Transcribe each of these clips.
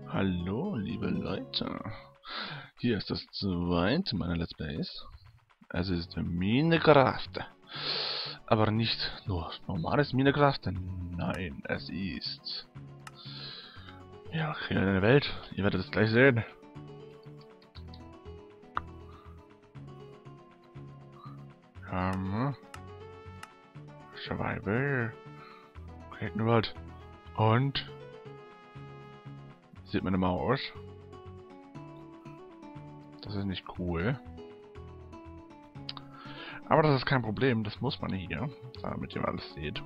Hallo, liebe Leute. Hier ist das zweite meiner Let's Plays. Es ist Minecraft. Aber nicht nur normales Minecraft. Nein, es ist... Ja, hier in der Welt. Ihr werdet es gleich sehen. Survival. Create World. Und... Sieht meine Maus. Das ist nicht cool. Aber das ist kein Problem, das muss man hier, damit ihr alles seht.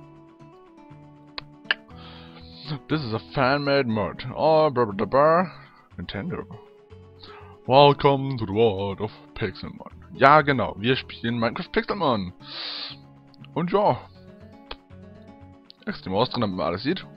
This is a fan-made mod. Oh, Nintendo. Welcome to the world of Pixelmon. Ja, genau, wir spielen Minecraft Pixelmon. Und ja. Extrem aus drin, damit man alles sieht.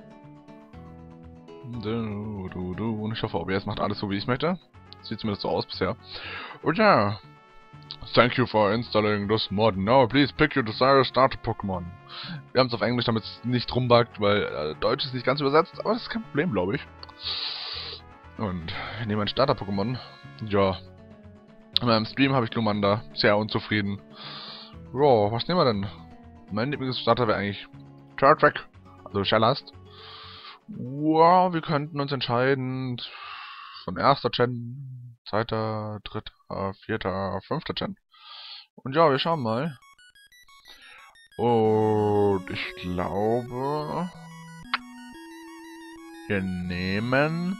Und ich hoffe, OBS macht alles so, wie ich möchte. Sieht zumindest so aus bisher. Und ja. Thank you for installing this mod. Now please pick your desired starter Pokémon. Wir haben es auf Englisch, damit es nicht rumbuggt, weil Deutsch ist nicht ganz übersetzt, aber das ist kein Problem, glaube ich. Und wir nehmen ein Starter-Pokémon. Ja. In meinem Stream habe ich Glumanda. Sehr unzufrieden. Ja, was nehmen wir denn? Mein Lieblingsstarter wäre eigentlich Turtwag, also Shellast. Wow, wir könnten uns entscheiden von erster Gen, zweiter, dritter, vierter, fünfter Gen. Und ja, wir schauen mal. Und ich glaube, wir nehmen...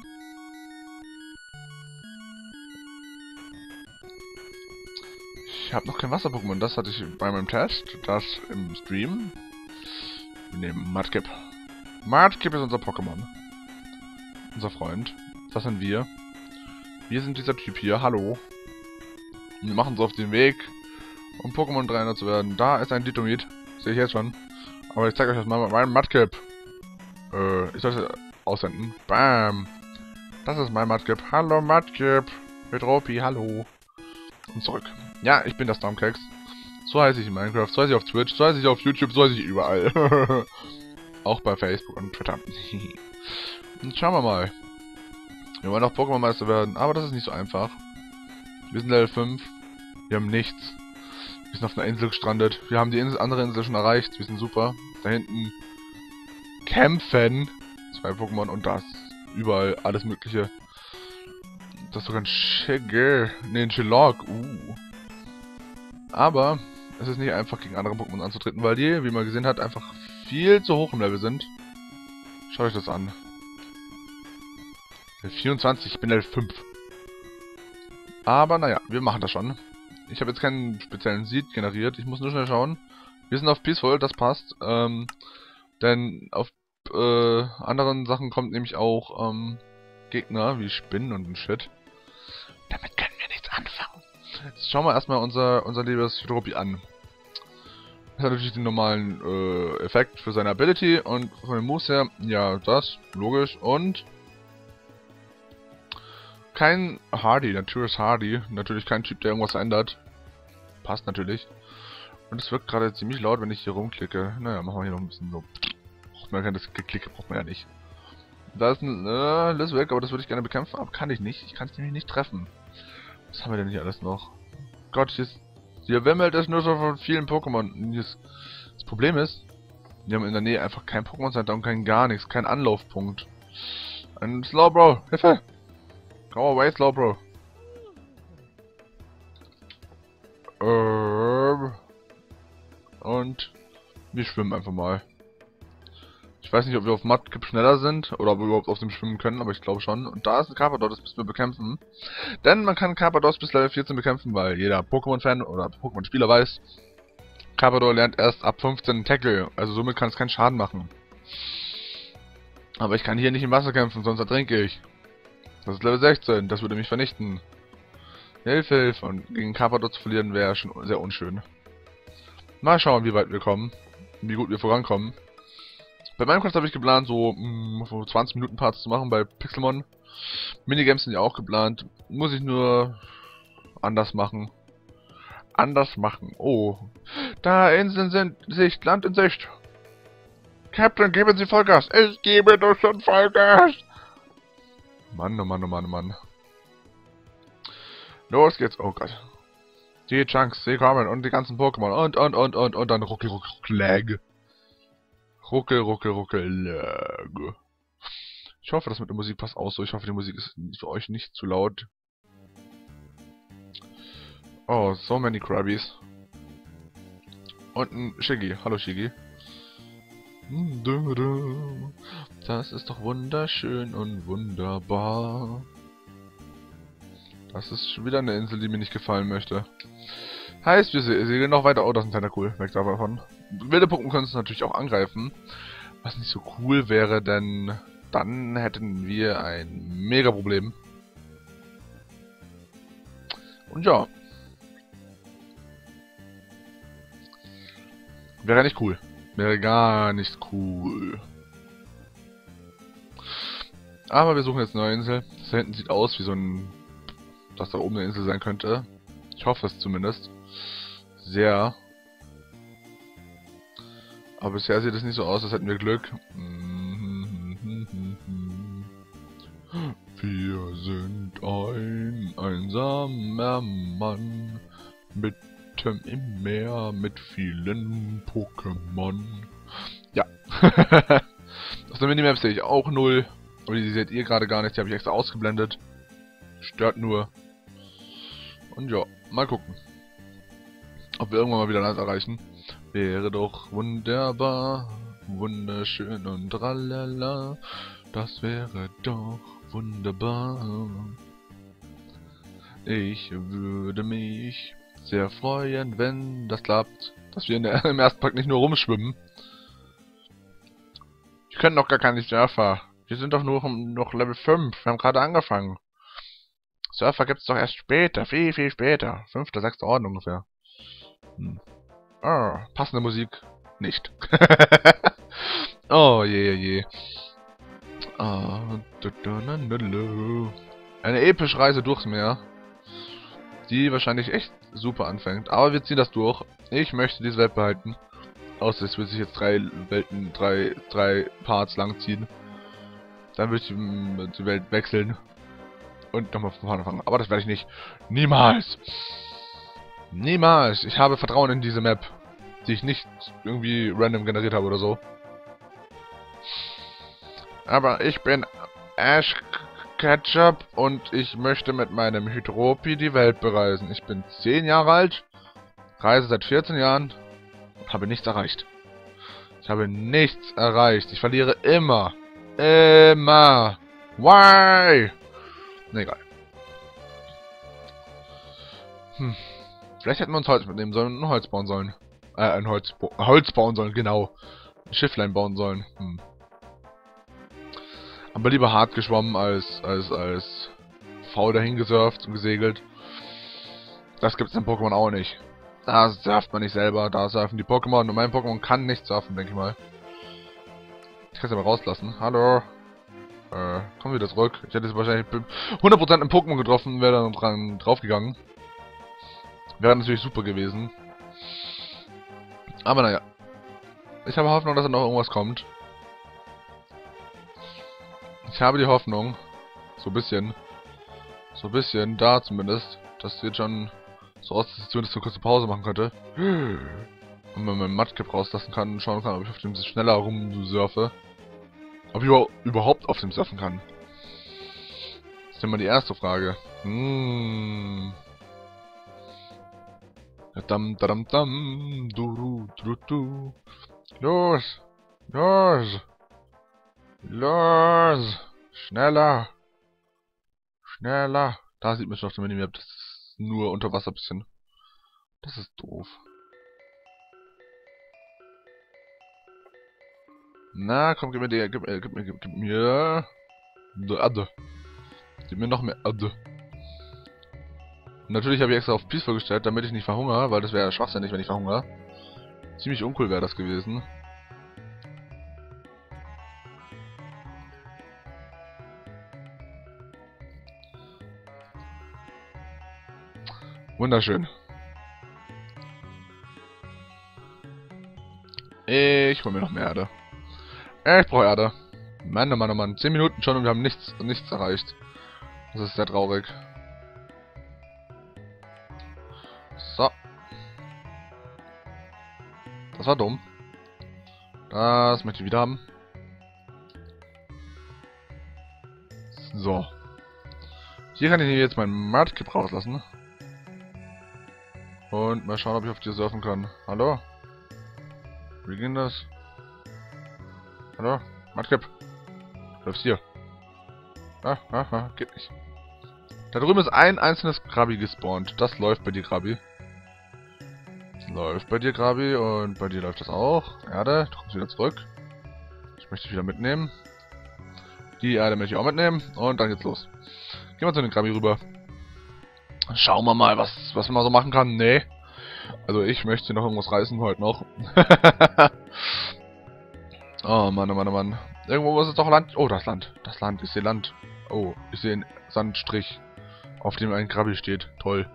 Ich habe noch kein Wasser-Pokémon, das hatte ich bei meinem Test, das im Stream. Wir nehmen Mudkip. Mudkip ist unser Pokémon. Unser Freund. Das sind wir. Wir sind dieser Typ hier. Hallo. Und wir machen uns auf den Weg, um Pokémon Trainer zu werden. Da ist ein Ditomit. Sehe ich jetzt schon. Aber ich zeige euch das mal. Mein Mudkip. Ich soll es aussenden. Bam. Das ist mein Mudkip. Hallo Mudkip. Metropi, hallo. Und zurück. Ja, ich bin der Stormkeks. So heiße ich in Minecraft. So heiße ich auf Twitch. So heiße ich auf YouTube. So heiße ich überall. Auch bei Facebook und Twitter. Und schauen wir mal. Wir wollen auch Pokémon-Meister werden, aber das ist nicht so einfach. Wir sind Level 5. Wir haben nichts. Wir sind auf einer Insel gestrandet. Wir haben die andere Insel schon erreicht. Wir sind super. Da hinten kämpfen 2 Pokémon und das. Überall alles mögliche. Das ist sogar ein Shiggy. Ne, ein Shilog. Aber es ist nicht einfach gegen andere Pokémon anzutreten, weil die, wie man gesehen hat, einfach viel zu hoch im Level sind. Schaut euch das an. Level 24, ich bin Level 5. Aber naja, wir machen das schon. Ich habe jetzt keinen speziellen Seed generiert. Ich muss nur schnell schauen. Wir sind auf Peaceful, das passt. Denn auf anderen Sachen kommt nämlich auch Gegner wie Spinnen und ein Shit. Damit können wir nichts anfangen. Jetzt schauen wir erstmal unser liebes Hydropi an. Das hat natürlich den normalen Effekt für seine Ability und von den Moves her, ja, das, logisch. Und kein Hardy, Natur ist Hardy. Natürlich kein Typ, der irgendwas ändert. Passt natürlich. Und es wirkt gerade ziemlich laut, wenn ich hier rumklicke. Naja, machen wir hier noch ein bisschen so. Braucht man ja das Geklicke, braucht man ja nicht. Da ist ein Lizwick, aber das würde ich gerne bekämpfen, aber kann ich nicht. Ich kann es nämlich nicht treffen. Was haben wir denn hier alles noch? Gott, hier wimmelt es nur so von vielen Pokémon. Das Problem ist, wir haben in der Nähe einfach kein Pokémon Center und kein gar nichts, kein Anlaufpunkt. Ein Slowbro, Hilfe! Go away, Slowbro. Und wir schwimmen einfach mal. Ich weiß nicht, ob wir auf Mudkip schneller sind oder ob wir überhaupt auf dem schwimmen können, aber ich glaube schon. Und da ist ein Carpador, das müssen wir bekämpfen. Denn man kann Carpador bis Level 14 bekämpfen, weil jeder Pokémon-Fan oder Pokémon-Spieler weiß, Carpador lernt erst ab 15 Tackle, also somit kann es keinen Schaden machen. Aber ich kann hier nicht im Wasser kämpfen, sonst ertrinke ich. Das ist Level 16, das würde mich vernichten. Hilfe, Hilfe. Und gegen Carpador zu verlieren wäre schon sehr unschön. Mal schauen, wie weit wir kommen. Wie gut wir vorankommen. Bei Minecraft habe ich geplant, so 20 Minuten Parts zu machen bei Pixelmon. Minigames sind ja auch geplant. Muss ich nur anders machen. Oh. Da Inseln sind Sicht, Land in Sicht. Captain, geben Sie Vollgas. Ich gebe doch schon Vollgas. Mann, oh Mann, oh Mann, oh Mann. Los geht's. Oh Gott. Die Chunks, sie kommen und die ganzen Pokémon und dann ruckel, ruckel, ruckel, lag. Ruckel, ruckel, ruckel, lag. Ich hoffe, das mit der Musik passt auch so. Ich hoffe, die Musik ist für euch nicht zu laut. Oh, so many Krabbies. Und ein Shiggy. Hallo Shiggy. Das ist doch wunderschön und wunderbar. Das ist schon wieder eine Insel, die mir nicht gefallen möchte. Heißt, wir segeln noch weiter. Oh, das ist ein cool. Weg davon. Wilde Pokémon können uns natürlich auch angreifen. Was nicht so cool wäre, denn dann hätten wir ein mega Problem. Und ja. Wäre nicht cool. Wäre gar nicht cool. Aber wir suchen jetzt eine neue Insel. Das da hinten sieht aus wie so ein... dass da oben eine Insel sein könnte. Ich hoffe es zumindest. Sehr. Aber bisher sieht es nicht so aus, als hätten wir Glück. Wir sind ein einsamer Mann mitten im Meer mit vielen Pokémon. Ja. Auf der Minimap sehe ich auch 0. Aber die seht ihr gerade gar nicht, die habe ich extra ausgeblendet. Stört nur. Und ja, mal gucken. Ob wir irgendwann mal wieder Land erreichen. Wäre doch wunderbar, wunderschön und tralala. Das wäre doch wunderbar. Ich würde mich sehr freuen, wenn das klappt. Dass wir im ersten Pack nicht nur rumschwimmen. Wir können doch gar keine Surfer. Wir sind doch nur noch Level 5. Wir haben gerade angefangen. Surfer gibt's doch erst später. Viel, viel später. 5., 6. Orden ungefähr. Ah, passende Musik. Nicht. Oh, je, je. Eine epische Reise durchs Meer. Die wahrscheinlich echt super anfängt. Aber wir ziehen das durch. Ich möchte diese Welt behalten. Außer es wird sich jetzt 3 Welten, 3 Parts lang ziehen. Dann würde ich die Welt wechseln. Und nochmal von vorne fangen. Aber das werde ich nicht. Niemals! Niemals! Ich habe Vertrauen in diese Map. Die ich nicht irgendwie random generiert habe oder so. Aber ich bin Ash Ketchup und ich möchte mit meinem Hydropi die Welt bereisen. Ich bin 10 Jahre alt, reise seit 14 Jahren und habe nichts erreicht. Ich habe nichts erreicht. Ich verliere immer. Immer. Why? Ne, egal. Vielleicht hätten wir uns Holz mitnehmen sollen und ein Holz bauen sollen. Holz bauen sollen, genau. Ein Schifflein bauen sollen. Aber lieber hart geschwommen als faul dahin gesurft und gesegelt. Das gibt's in Pokémon auch nicht. Da surft man nicht selber, da surfen die Pokémon und mein Pokémon kann nicht surfen, denke ich mal. Ich kann es aber rauslassen. Hallo. Komm wieder zurück. Ich hätte es wahrscheinlich 100% im Pokémon getroffen, wäre dann dran draufgegangen. Wäre natürlich super gewesen. Aber naja. Ich habe Hoffnung, dass da noch irgendwas kommt. Ich habe die Hoffnung, so ein bisschen, da zumindest, dass jetzt schon so aussieht, dass ich zumindest eine kurze Pause machen könnte. Und man meinen Mudkip rauslassen kann und schauen kann, ob ich auf dem schneller rumsurfe. Ob ich überhaupt auf dem surfen kann. Das ist immer die erste Frage. Dam, dam, dam, du, du, du. Los! Los! Los! Schneller! Schneller! Da sieht man schon auf der Minimap, das ist nur unter Wasser bisschen. Das ist doof. Na, komm, gib mir die, gib mir die Adde. Gib mir noch mehr Adde. Natürlich habe ich extra auf Peaceful gestellt, damit ich nicht verhungere, weil das wäre schwachsinnig, wenn ich verhungere. Ziemlich uncool wäre das gewesen. Wunderschön. Ich hole mir noch mehr Erde. Ich brauche Erde. Mann, oh Mann, oh Mann. 10 Minuten schon und wir haben nichts erreicht. Das ist sehr traurig. So. Das war dumm. Das möchte ich wieder haben. So. Hier kann ich jetzt meinen Mudkip rauslassen. Und mal schauen, ob ich auf dir surfen kann. Hallo? Wie ging das? Hallo? Mudkip? Läufst hier. Geht nicht. Da drüben ist ein einzelnes Krabi gespawnt. Das läuft bei dir, Krabi. Das läuft bei dir, Krabi. Und bei dir läuft das auch. Erde, du kommst wieder zurück. Ich möchte dich wieder mitnehmen. Die Erde möchte ich auch mitnehmen. Und dann geht's los. Gehen wir zu den Krabi rüber. Schauen wir mal, was man so machen kann. Nee. Also ich möchte noch irgendwas reißen heute noch. Oh Mann, oh Mann, oh Mann. Irgendwo ist es doch Land. Oh, das Land. Das Land. Ich sehe Land. Oh, ich sehe einen Sandstrich, auf dem ein Krabi steht. Toll.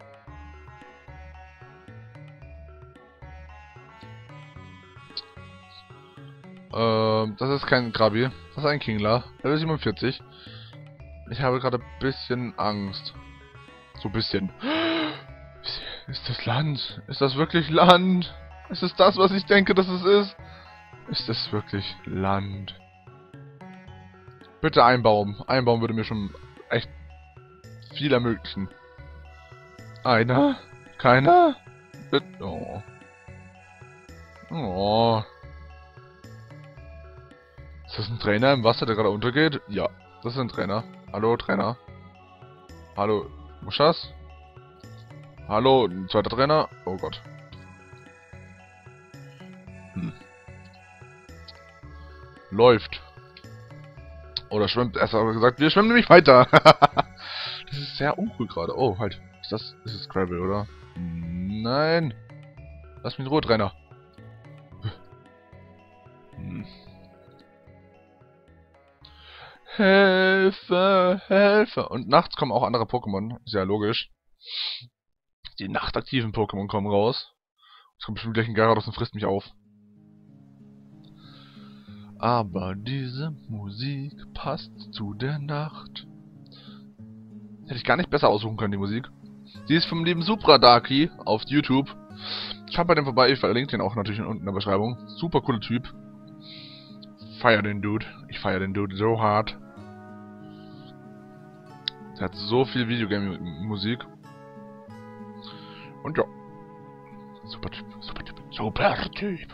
Das ist kein Krabi. Das ist ein Kingler. Level 47. Ich habe gerade ein bisschen Angst. So ein bisschen. Ist das Land? Ist das wirklich Land? Ist es das, was ich denke, dass es ist? Ist es wirklich Land? Bitte ein Baum. Ein Baum würde mir schon echt viel ermöglichen. Einer? Keiner? Bitte. Oh. Oh. Ist das ein Trainer im Wasser, der gerade untergeht? Ja, das ist ein Trainer. Hallo, Trainer. Hallo, Muschas? Hallo, ein zweiter Trainer? Oh Gott. Läuft. Oder schwimmt. Erst aber gesagt, wir schwimmen nämlich weiter. Das ist sehr uncool gerade. Oh, halt. Ist es Gravel, oder? Nein. Lass mich in Ruhe, Trainer. Hilfe, Hilfe. Und nachts kommen auch andere Pokémon. Sehr logisch. Die nachtaktiven Pokémon kommen raus. Es kommt bestimmt gleich ein Gyarados und frisst mich auf. Aber diese Musik passt zu der Nacht. Hätte ich gar nicht besser aussuchen können, die Musik. Die ist vom lieben Supradaki auf YouTube. Schaut bei dem vorbei, ich verlinke den auch natürlich unten in der Beschreibung. Super cooler Typ. Feier den Dude. Ich feier den Dude so hart. Der hat so viel Videogame-Musik. Und ja. Super Typ, super Typ, super Typ.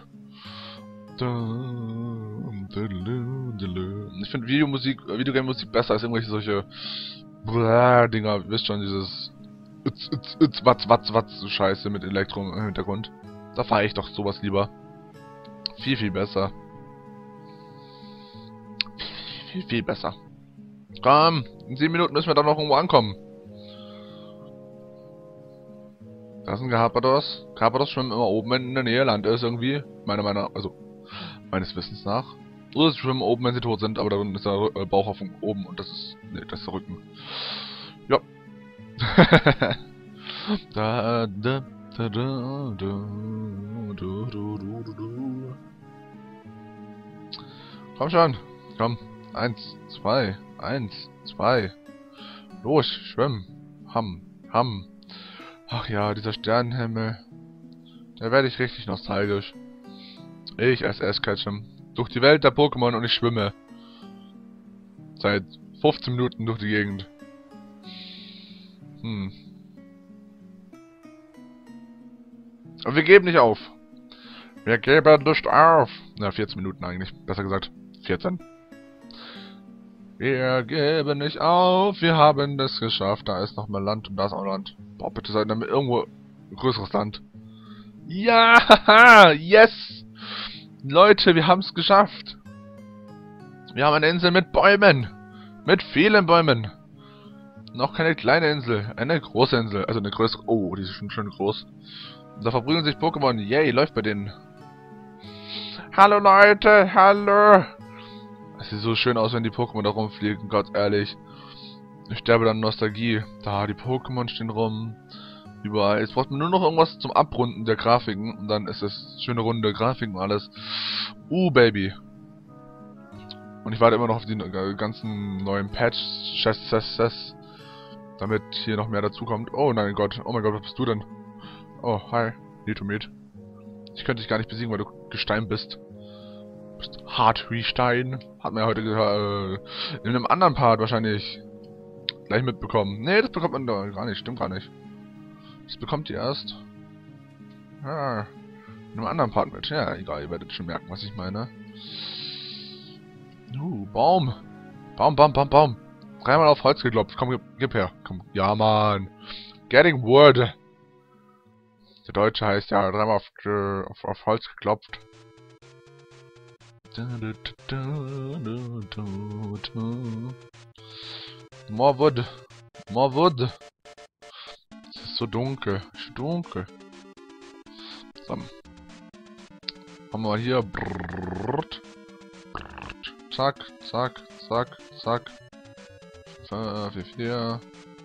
Ich finde Videogame-Musik besser als irgendwelche solche Dinger, wisst schon, dieses Watz, Scheiße mit Elektro im Hintergrund. Da fahre ich doch sowas lieber. Viel, viel besser. Viel besser. Komm, in 7 Minuten müssen wir dann noch irgendwo ankommen. Da ist ein Carpathos. Carpathos schwimmen immer oben, wenn in der Nähe Land ist irgendwie. Meines Wissens nach. Oder sie schwimmen oben, wenn sie tot sind, aber dann ist der Bauch auf oben und das ist... Ne, das ist der Rücken. Ja. Komm schon. Komm. 1, 2. 1, 2. Los, schwimmen. Hamm. Ach ja, dieser Sternenhimmel. Da werde ich richtig nostalgisch. Ich als Ash-Ketchum. Durch die Welt der Pokémon und ich schwimme. Seit 15 Minuten durch die Gegend. Und wir geben nicht auf. Wir geben nicht auf. Na, 14 Minuten eigentlich. Besser gesagt, 14. Wir geben nicht auf. Wir haben es geschafft. Da ist noch mal Land und da ist auch Land. Boah, bitte seid damit irgendwo ein größeres Land. Ja, yes! Leute, wir haben es geschafft. Wir haben eine Insel mit Bäumen. Mit vielen Bäumen. Noch keine kleine Insel. Eine große Insel. Also eine größere. Oh, die ist schon schön groß. Da verprügeln sich Pokémon. Yay, läuft bei denen. Hallo Leute, hallo. Es sieht so schön aus, wenn die Pokémon da rumfliegen, Gott ehrlich. Ich sterbe dann Nostalgie. Da, die Pokémon stehen rum. Überall. Jetzt braucht man nur noch irgendwas zum Abrunden der Grafiken. Und dann ist es schöne runde Grafiken und alles. Baby. Und ich warte immer noch auf die ganzen neuen Patches, damit hier noch mehr dazukommt. Oh nein Gott, oh mein Gott, was bist du denn? Oh, hi, need to meet. Ich könnte dich gar nicht besiegen, weil du Gestein bist. Du bist hart wie Stein. Hat man ja heute in einem anderen Part wahrscheinlich gleich mitbekommen. Nee, das bekommt man doch gar nicht, stimmt gar nicht. Das bekommt ihr erst. Ah, in einem anderen Part mit. Ja, egal, ihr werdet schon merken, was ich meine. Baum. Baum. Dreimal auf Holz geklopft. Komm, gib her. Komm. Ja, Mann. Getting wood. Der Deutsche heißt ja dreimal auf Holz geklopft. More wood. More wood. Es ist so dunkel. Dunkel. So. Haben wir hier. Brrrt. Zack, zack, zack, zack. 4.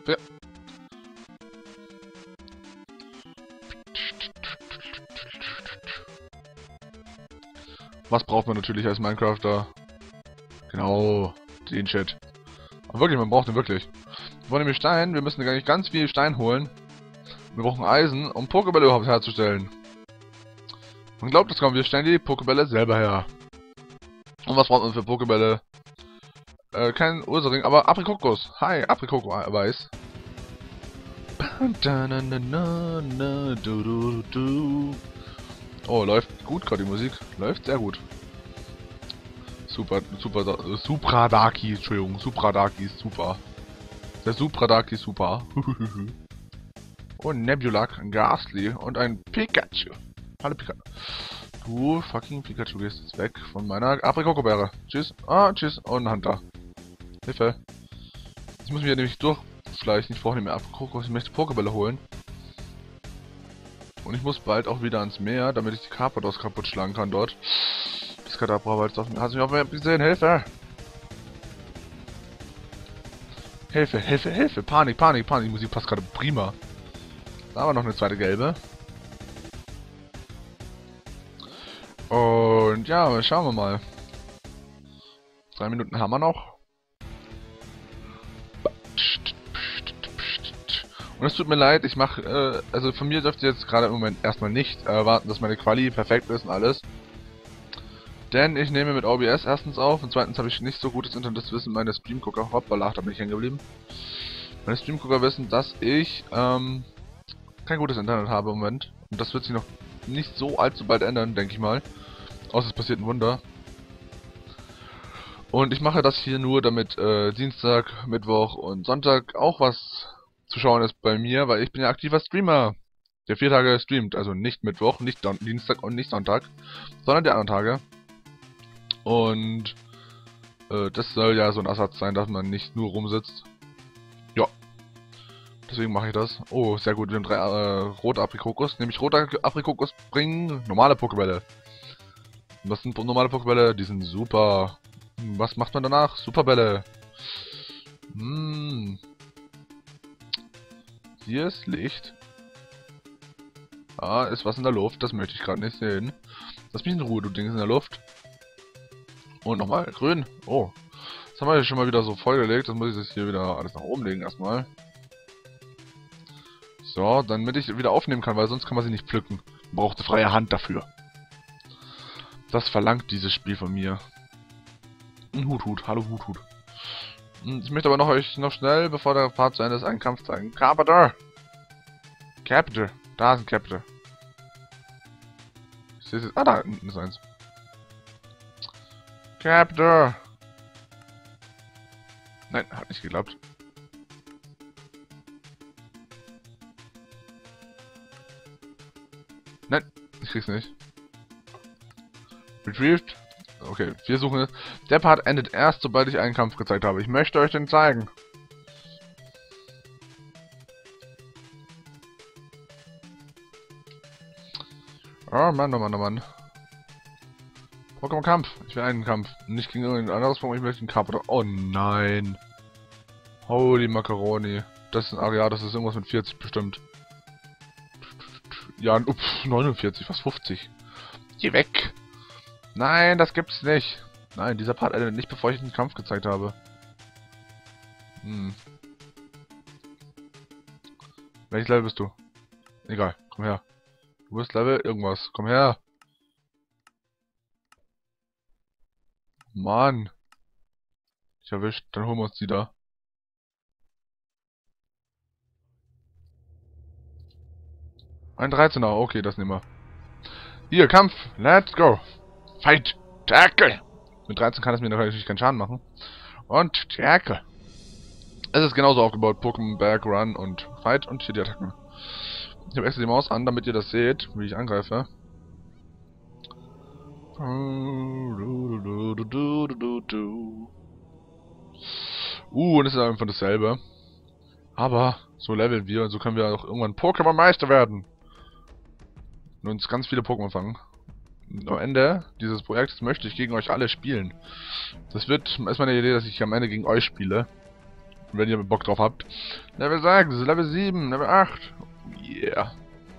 Was braucht man natürlich als Minecrafter? Genau, den Shit. Aber wirklich, man braucht den wirklich. Wir wollen nämlich Stein, wir müssen eigentlich ganz viel Stein holen. Wir brauchen Eisen, um Pokébälle überhaupt herzustellen. Man glaubt es kaum, wir stellen die Pokébälle selber her. Und was braucht man für Pokébälle? Kein Ursaring, aber Aprikokos. Hi, Aprikoko-Weiß. Oh, läuft gut gerade die Musik. Läuft sehr gut. Supradaki, Entschuldigung. Supradaki ist super. Der Supradaki ist super. Und Nebulak, ein Gastly und ein Pikachu. Hallo Pikachu. Du fucking Pikachu gehst jetzt weg von meiner Aprikoko-Beere. Tschüss. Tschüss. Und ein Hunter. Hilfe. Jetzt muss ich mich ja nämlich durchschleichen. Ich brauche nicht mehr Aprikokos. Ich möchte Pokébälle holen. Und ich muss bald auch wieder ans Meer, damit ich die Carpadors kaputt schlagen kann dort. Das Kadabra, weil hast du mich auf mir gesehen? Hilfe! Hilfe! Panik! Die Musik passt gerade prima. Da haben wir noch eine zweite gelbe. Und ja, schauen wir mal. 3 Minuten haben wir noch. Und es tut mir leid, ich mache, also von mir dürft ihr jetzt gerade im Moment erstmal nicht erwarten, dass meine Quali perfekt ist und alles. Denn ich nehme mit OBS erstens auf und zweitens habe ich nicht so gutes Internet, das wissen meine Streamgucker, hoppala, da bin ich hängen geblieben. Meine Streamgucker wissen, dass ich kein gutes Internet habe im Moment. Und das wird sich noch nicht so allzu bald ändern, denke ich mal. Außer es passiert ein Wunder. Und ich mache das hier nur, damit Dienstag, Mittwoch und Sonntag auch was zu schauen ist bei mir, weil ich bin ja aktiver Streamer, der 4 Tage streamt, also nicht Mittwoch, nicht Dienstag und nicht Sonntag, sondern die anderen Tage. Und das soll ja so ein Ersatz sein, dass man nicht nur rumsitzt. Ja, deswegen mache ich das. Oh, sehr gut, wir haben 3 rote Aprikokos, nämlich rote Aprikokos bringen normale Pokébälle. Was sind normale Pokébälle? Die sind super. Was macht man danach? Superbälle. Hier ist Licht. Ist was in der Luft. Das möchte ich gerade nicht sehen. Lass mich in Ruhe, du Ding ist in der Luft. Und nochmal grün. Oh. Das haben wir hier schon mal wieder so vollgelegt. Das muss ich jetzt hier wieder alles nach oben legen erstmal. So, damit ich wieder aufnehmen kann, weil sonst kann man sie nicht pflücken. Man braucht eine freie Hand dafür. Das verlangt dieses Spiel von mir. Ein Hut. Hallo Hut. Ich möchte aber euch noch schnell, bevor der Part zu Ende ist, einen Kampf zeigen. Carpador! Da ist ein Carpador. Ich sehe es jetzt. Da hinten ist eins. Carpador! Nein, hat nicht geklappt. Nein, ich krieg's nicht. Retrieved. Okay, wir suchen es. Der Part endet erst, sobald ich einen Kampf gezeigt habe. Ich möchte euch den zeigen. Oh Mann. Pokémon-Kampf. Ich will einen Kampf. Nicht gegen irgendein anderes Pokémon, ich möchte einen Kampf. Oh nein. Holy Macaroni. Das ist ein Aria, das ist irgendwas mit 40 bestimmt. Ja, 49, fast 50. Geh weg. Nein, das gibt's nicht. Nein, dieser Part endet nicht, bevor ich den Kampf gezeigt habe. Hm. Welches Level bist du? Egal, komm her. Du bist Level irgendwas. Komm her. Mann. Ich erwischt. Dann holen wir uns die da. Ein 13er. Okay, das nehmen wir. Hier, Kampf. Let's go. Fight. Tackle. Mit 13 kann es mir natürlich keinen Schaden machen. Und Tackle. Es ist genauso aufgebaut. Pokémon, Back, Run und Fight und hier die Attacken. Ich habe extra die Maus an, damit ihr das seht, wie ich angreife. Und es ist einfach dasselbe. Aber so leveln wir und so können wir auch irgendwann Pokémon-Meister werden. Und uns ganz viele Pokémon fangen. Und am Ende dieses Projekts möchte ich gegen euch alle spielen. Das wird erstmal eine Idee, dass ich am Ende gegen euch spiele. Und wenn ihr Bock drauf habt. Level 6, Level 7, Level 8. Yeah.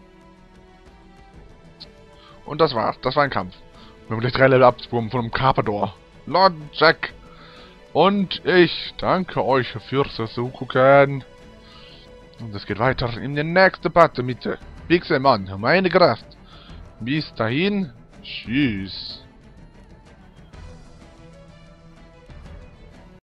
Und das war's. Das war ein Kampf. Wir haben gleich 3 Level abgesprungen von einem Carpador. Lord Jack. Und ich danke euch fürs Zugucken. Und es geht weiter in die nächste Partie mit Pixelmon, meine Kraft. Bis dahin, tschüss.